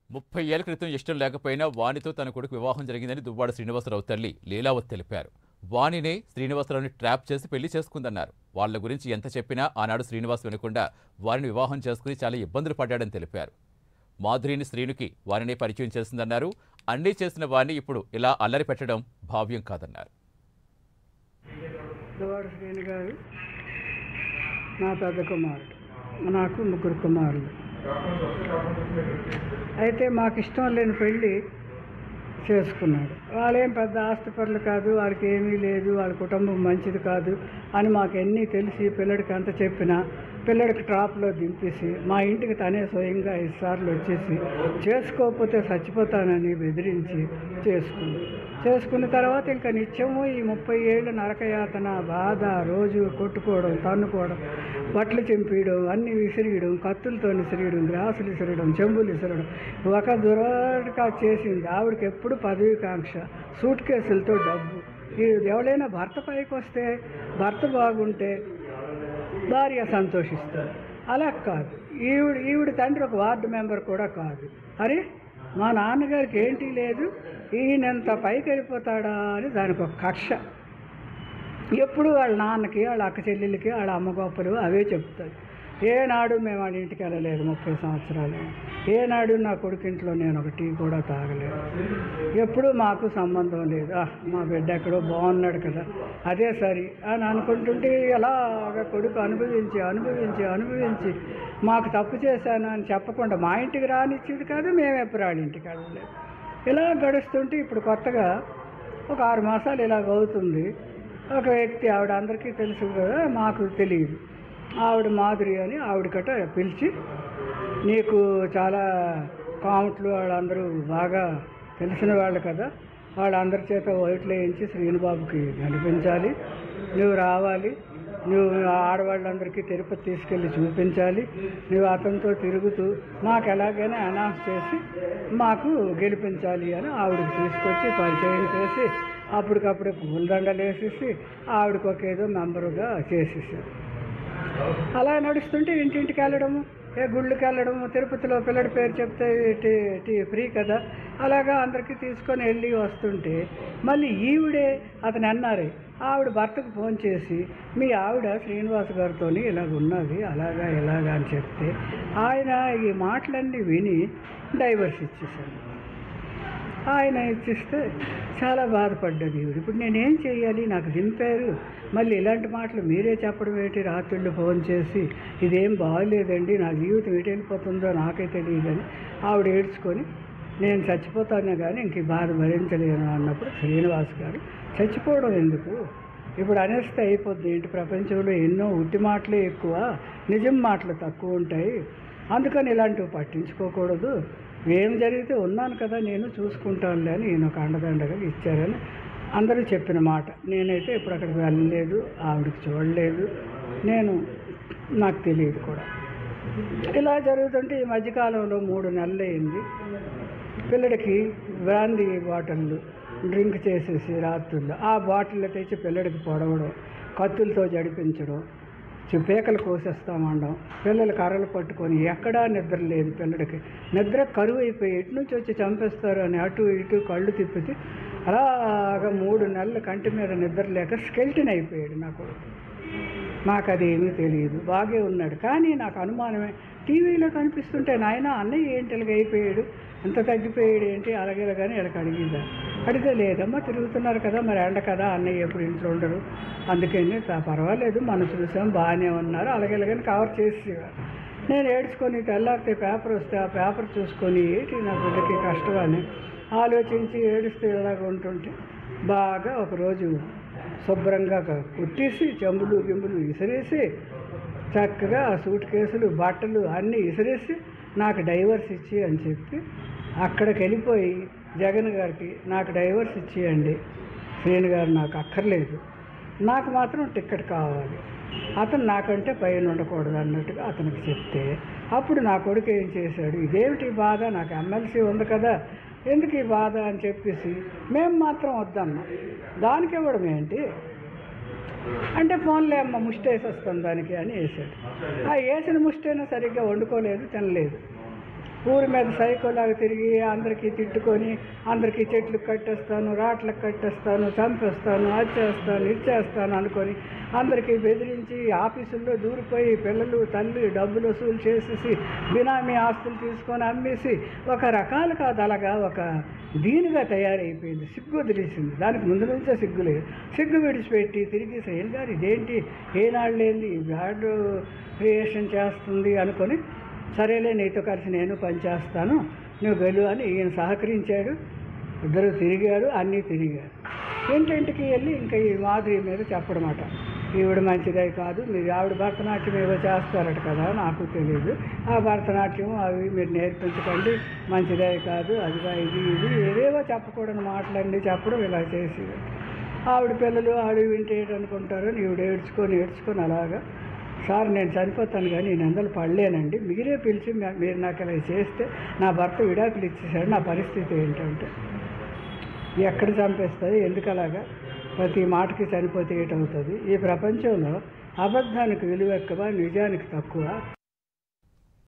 30 ఏళ్ల క్రితం ఇష్టం లేకపోయినా వాణితో తన కొడుకు వివాహం జరిగిందని దువ్వాడ శ్రీనివాసరావు తల్లి లీలావతి తెలిపారు. వాణినే శ్రీనివాసరావుని ట్రాప్ చేసి పెళ్లి చేసుకుందన్నారు. వాళ్ల గురించి ఎంత చెప్పినా ఆనాడు శ్రీనివాస్ వినకుండా వారిని వివాహం చేసుకుని చాలా ఇబ్బందులు పడ్డాడని తెలిపారు. మాధురిని శ్రీనుకి వారినే పరిచయం చేసిందన్నారు. అన్నీ చేసిన వారిని ఇప్పుడు ఇలా అల్లరి పెట్టడం భావ్యం కాదన్నారు. దువ్వాడ శ్రీను గారు నా పెద్ద కుమారుడు, నాకు 3 కుమారులు. అయితే మాకు ఇష్టం లేని పెళ్ళి చేసుకున్నాడు. వాళ్ళేం పెద్ద ఆస్తిపరులు కాదు, వాళ్ళకి ఏమీ లేదు, వాళ్ళ కుటుంబం మంచిది కాదు అని మాకు ఎన్ని తెలిసి పిల్లడికి అంత చెప్పినా పిల్లడికి ట్రాప్లో దింపేసి మా ఇంటికి తనే స్వయంగా 5 సార్లు వచ్చేసి చేసుకోకపోతే చచ్చిపోతానని బెదిరించి చేసుకున్న తర్వాత ఇంకా నిత్యము ఈ 30 ఏళ్ళు నరకయాతన బాధ, రోజు కొట్టుకోవడం, తన్నుకోవడం, బట్టలు చింపేయడం, అన్నీ విసిరియడం, కత్తులతో విసిరియడం, గ్రాసులు విసిరడం, చెంబులు విసిరడం. ఒక దురగా చేసింది ఆవిడకి ఎప్పుడు పదవికాంక్ష, సూట్ కేసులతో డబ్బు. ఎవరైనా భర్త పైకి వస్తే, భర్త బాగుంటే భార్య సంతోషిస్తారు. అలా కాదు. ఈవిడ తండ్రి ఒక వార్డు మెంబర్ కూడా కాదు. అరే మా నాన్నగారికి ఏంటి లేదు, ఈయనంత పైకి వెళ్ళిపోతాడా అని దానికి ఒక కక్ష. ఎప్పుడు వాళ్ళ నాన్నకి, వాళ్ళ అక్క చెల్లెలకి, వాళ్ళ అమ్మ గొప్పలు అవే చెప్తారు. ఏనాడు మేము వాళ్ళ ఇంటికి వెళ్ళలేదు 30 సంవత్సరాలు. ఏనాడు నా కొడుకింట్లో నేను ఒక టీ కూడా తాగలేదు. ఎప్పుడూ మాకు సంబంధం లేదు. మా బిడ్డ ఎక్కడో బాగున్నాడు కదా, అదే సరి అని అనుకుంటుంటే అలాగ కొడుకు అనుభవించి మాకు తప్పు చేశాను అని చెప్పకుండా మా ఇంటికి రానిచ్చేది కాదు, మేము ఎప్పుడు వాళ్ళ ఇంటికి వెళ్ళలేదు. ఇలా గడుస్తుంటే ఇప్పుడు కొత్తగా ఒక 6 మాసాలు ఇలాగ అవుతుంది. ఒక వ్యక్తి, ఆవిడ అందరికీ తెలుసు కదా, మాకు తెలియదు, ఆవిడ మాధురి అని ఆవిడకట పిలిచి, నీకు చాలా కామెంట్లు వాళ్ళందరూ బాగా తెలిసిన వాళ్ళు కదా, వాళ్ళందరి చేత ఓట్లు వేయించి శ్రీనుబాబుకి నడిపించాలి, నువ్వు రావాలి, నువ్వు ఆడవాళ్ళందరికీ తిరుపతి తీసుకెళ్ళి చూపించాలి, నువ్వు అతనితో తిరుగుతూ మాకు ఎలాగైనా అనౌన్స్ చేసి మాకు గెలిపించాలి అని ఆవిడకి తీసుకొచ్చి పరిచయం చేసి అప్పటికప్పుడే పూలదండలు వేసేసి ఆవిడకి ఒక ఏదో మెంబరుగా చేసేసారు. అలా నడుస్తుంటే ఇంటింటికి వెళ్ళడము, గుళ్ళకి వెళ్ళడము, తిరుపతిలో పిల్లడి పేరు చెప్తే టీ ఫ్రీ కదా, అలాగా అందరికీ తీసుకొని వెళ్ళి వస్తుంటే మళ్ళీ ఈవిడే అతను అన్నారే ఆవిడ భర్తకు ఫోన్ చేసి, మీ ఆవిడ శ్రీనివాస్ గారితో ఇలాగ ఉన్నది, అలాగా ఇలాగా అని చెప్తే ఆయన ఈ మాటలన్నీ విని డైవర్స్ ఇచ్చేసాను. ఆయన ఇచ్చిస్తే చాలా బాధపడ్డది ఈవిడ. ఇప్పుడు నేనేం చేయాలి, నాకు దింపారు, మళ్ళీ ఇలాంటి మాటలు మీరే చెప్పడం ఏంటి, రాత్రుళ్ళు ఫోన్ చేసి ఇదేం బాగోలేదండి, నా జీవితం ఎటు వెళ్ళిపోతుందో నాకే తెలియదని ఆవిడ ఏడ్చుకొని నేను చచ్చిపోతానే కానీ ఇంక ఈ బాధ భరించలేను అన్నప్పుడు శ్రీనివాస్ గారు, చచ్చిపోవడం ఎందుకు, ఇప్పుడు అనేస్తే అయిపోద్ది, ఏంటి ప్రపంచంలో ఎన్నో ఉట్టి మాటలే ఎక్కువ, నిజం మాటలు తక్కువ ఉంటాయి, అందుకని ఇలాంటివి పట్టించుకోకూడదు, ఏం జరిగితే ఉన్నాను కదా నేను చూసుకుంటానులే అని ఈయన ఒక అండదండగా ఇచ్చారని అందరూ చెప్పిన మాట. నేనైతే ఇప్పుడు అక్కడికి వెళ్ళలేదు, ఆవిడకి చూడలేదు, నాకు తెలియదు కూడా. ఇలా జరుగుతుంటే ఈ మధ్యకాలంలో 3 నెలలు అయింది. పిల్లడికి బ్రాందీ బాటిళ్ళు డ్రింక్ చేసేసి రాత్రుల్లో ఆ బాటిల్లో తెచ్చి పిల్లడికి పొడవడం, కత్తులతో జడిపించడం, పేకలు కోసేస్తామండం, పిల్లలు కర్రలు పట్టుకొని ఎక్కడా నిద్ర లేదు, పిల్లడికి నిద్ర కరువు అయిపోయి ఎటు నుంచి వచ్చి చంపేస్తారు అని అటు ఇటు కళ్ళు తిప్పితే అలాగా 3 నెలలు కంటి మీద నిద్ర లేక స్కెల్టన్ అయిపోయాడు నాకు. నాకు అది ఏమీ తెలియదు, బాగే ఉన్నాడు. కానీ నాకు అనుమానమే, టీవీలో కనిపిస్తుంటే నాయన అన్నయ్య ఏంటి ఇలాగ అయిపోయాడు, ఎంత తగ్గిపోయాడు ఏంటి అలాగే కానీ వీళ్ళకి అడిగిందా, అడిగితే లేదమ్మా తిరుగుతున్నారు కదా, మరి ఎండ కదా, అన్నయ్య ఎప్పుడు ఇంట్లో ఉండరు, అందుకని పర్వాలేదు మనం చూసాం బాగానే ఉన్నారు అలాగేలాగని కవర్ చేసేవారు. నేను ఏడ్చుకొని తెల్లారితే పేపర్ వస్తే ఆ పేపర్ చూసుకొని ఏంటి నా బిడ్డకి కష్టం అని ఆలోచించి ఏడుస్తే ఇలాగ ఉంటుంటే బాగా ఒకరోజు శుభ్రంగా కుట్టేసి చెంబులు గింబులు విసిరేసి చక్కగా ఆ సూట్ కేసులు బట్టలు అన్నీ విసిరేసి నాకు డైవర్స్ ఇచ్చి అని చెప్పి అక్కడికి వెళ్ళిపోయి జగన్ గారికి నాకు డైవర్స్ ఇచ్చేయండి, శ్రీను గారు నాకు అక్కర్లేదు, నాకు మాత్రం టికెట్ కావాలి, అతను నాకంటే పైన ఉండకూడదు అన్నట్టుగా అతనికి చెప్తే అప్పుడు నా కొడుకు ఏం చేశాడు, ఇదేమిటి బాధ, నాకు ఎమ్మెల్సీ ఉంది కదా ఎందుకు ఈ బాధ అని చెప్పేసి మేము మాత్రం వద్దన్నాం, దానికి ఇవ్వడం ఏంటి అంటే ఫోన్లే అమ్మ ముష్టి వేసేస్తాను దానికి అని వేసాడు. ఆ వేసిన ముష్టి అయినా సరిగ్గా వండుకోలేదు, తినలేదు. ఊరి మీద సైకోలాగా తిరిగి అందరికీ తిట్టుకొని అందరికీ చెట్లు కట్టేస్తాను, రాట్లకు కట్టేస్తాను, చంపేస్తాను, అది చేస్తాను, ఇది చేస్తాను అనుకొని అందరికీ బెదిరించి ఆఫీసుల్లో దూరిపోయి పిల్లలు తల్లి డబ్బులు వసూలు చేసేసి బినామీ ఆస్తులు తీసుకొని అమ్మేసి ఒక రకాలు కాదు అలాగా ఒక దీనిగా తయారైపోయింది. సిగ్గు వదిలేసింది. దానికి ముందు నుంచే సిగ్గు లేదు. సిగ్గు విడిచిపెట్టి తిరిగి శ్రేణి గారు ఇదేంటి ఏనాడు లేని బ్యాడ్ క్రియేషన్ చేస్తుంది అనుకొని సరేలే నీతో కలిసి నేను పనిచేస్తాను నువ్వు వెళ్ళు అని ఈయన సహకరించాడు. ఇద్దరు తిరిగారు, అన్నీ తిరిగారు. ఇంటింటికి వెళ్ళి ఇంకా ఈ మాధురి మీద చెప్పడమాట, ఈవిడ మంచిదే కాదు, మీరు ఆవిడ భరతనాట్యం ఏవో చేస్తారట కదా, నాకు తెలియదు, ఆ భరతనాట్యం అవి మీరు నేర్పించకండి, మంచిదే కాదు, అదిగా ఇది ఇది ఏవేవో చెప్పకూడని మాటలన్నీ చెప్పడం ఇలా చేసేది. ఆవిడ పిల్లలు ఆవిడ వింటే అనుకుంటారు, ఈవిడ ఏడ్చుకొని అలాగా సార్ నేను చనిపోతాను కానీ నేను ఎందలు పడలేనండి, మీరే పిలిచి మీరు నాకు ఇలా చేస్తే నా భర్త విడాకులు ఇచ్చేసాడు, నా పరిస్థితి ఏంటంటే ఎక్కడ చంపేస్తుంది, ఎందుకు అలాగా ప్రతి మాటకి చనిపోతే ఏటవుతుంది, ఈ ప్రపంచంలో అబద్ధానికి విలువ ఎక్కువ, నిజానికి తక్కువ.